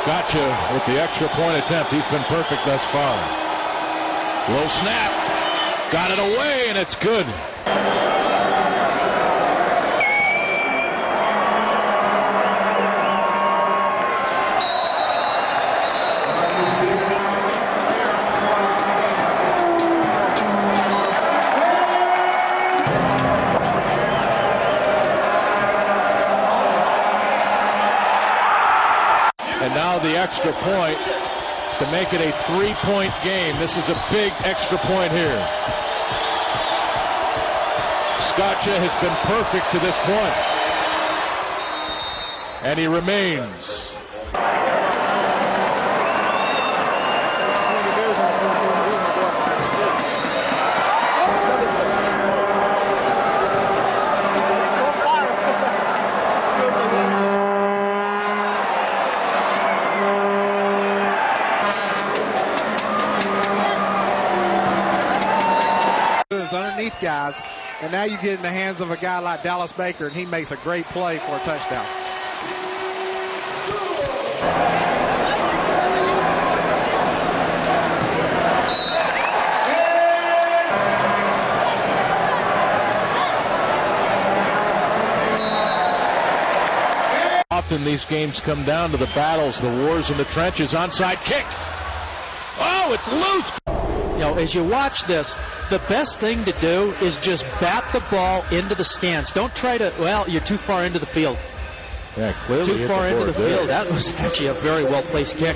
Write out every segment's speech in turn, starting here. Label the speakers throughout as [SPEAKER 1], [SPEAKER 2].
[SPEAKER 1] Scaccia with the extra point attempt. He's been perfect thus far. Low snap. Got it away, and it's good. And now the extra point to make it a 3-point game. This is a big extra point here. Scaccia has been perfect to this point. And he remains.
[SPEAKER 2] Underneath guys, and now you get in the hands of a guy like Dallas Baker, and he makes a great play for a touchdown.
[SPEAKER 1] Often these games come down to the battles, the wars in the trenches. Onside kick. Oh, it's loose.
[SPEAKER 3] You know, as you watch this, the best thing to do is just bat the ball into the stands. Don't try to, well, you're too far into the field.
[SPEAKER 1] Yeah, clearly
[SPEAKER 3] too far into the field. That was actually a very well-placed kick.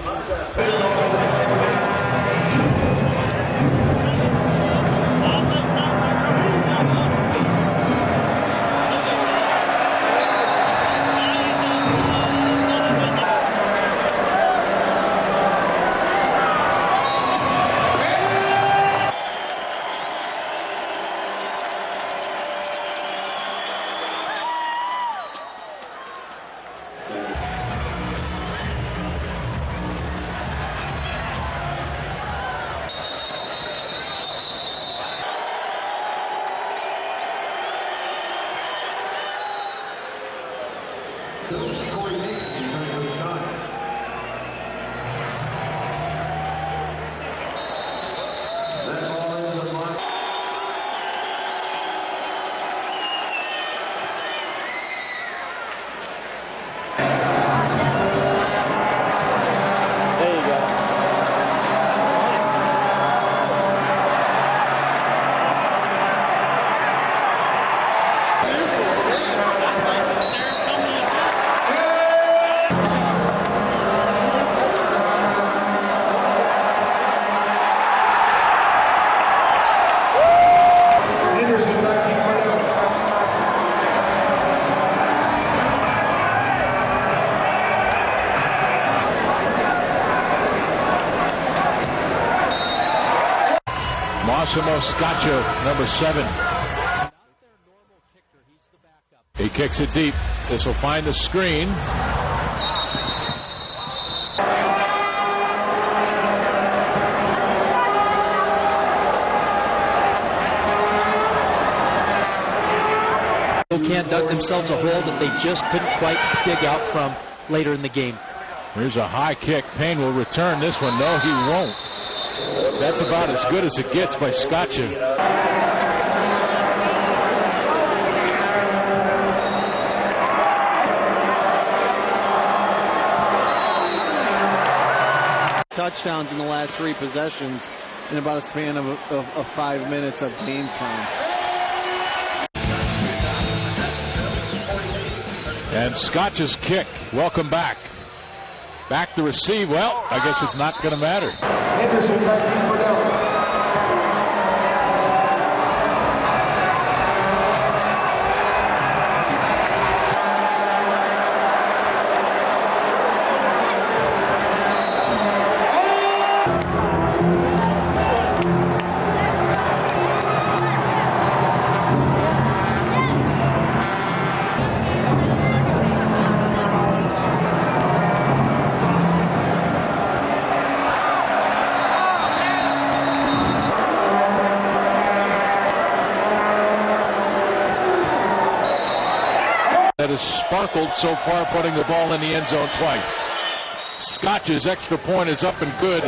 [SPEAKER 1] Massimo Scaccia, number 7. He kicks it deep. This will find the screen.
[SPEAKER 3] Can't dug themselves a hole that they just couldn't quite dig out from later in the game.
[SPEAKER 1] Here's a high kick. Payne will return this one. No, he won't. That's about as good as it gets by Scaccia.
[SPEAKER 4] Touchdowns in the last 3 possessions in about a span of 5 minutes of game time.
[SPEAKER 1] And Scaccia's kick. Welcome back. Back to receive. Well, I guess it's not going to matter.
[SPEAKER 5] Henderson back in for Dallas.
[SPEAKER 1] That has sparkled so far, putting the ball in the end zone twice. Scotch's extra point is up and good.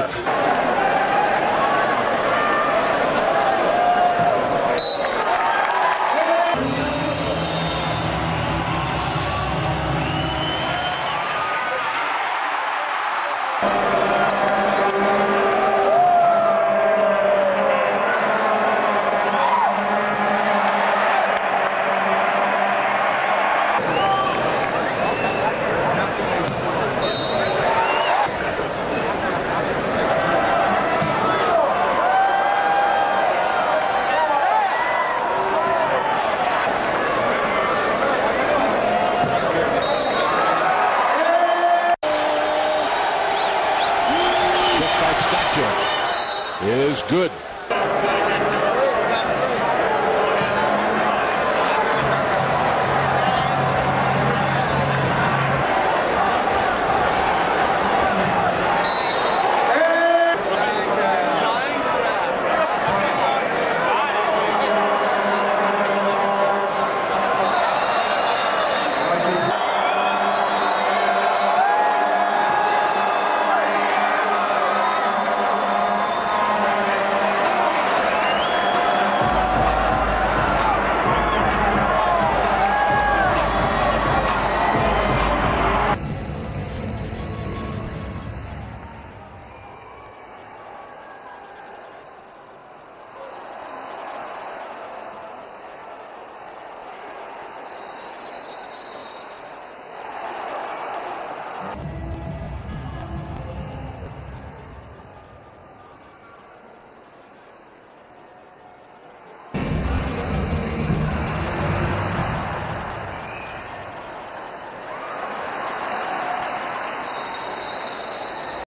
[SPEAKER 1] Scaccia is good.